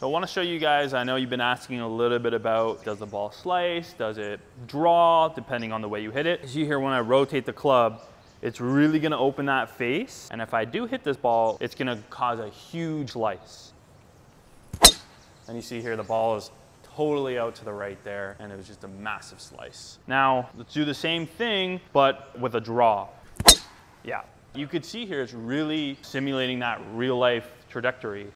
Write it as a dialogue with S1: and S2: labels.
S1: So I want to show you guys, I know you've been asking a little bit about, does the ball slice? Does it draw, depending on the way you hit it? As you hear when I rotate the club, it's really going to open that face. And if I do hit this ball, it's going to cause a huge slice. And you see here, the ball is totally out to the right there, and it was just a massive slice. Now, let's do the same thing, but with a draw. Yeah. You could see here, it's really simulating that real life trajectory.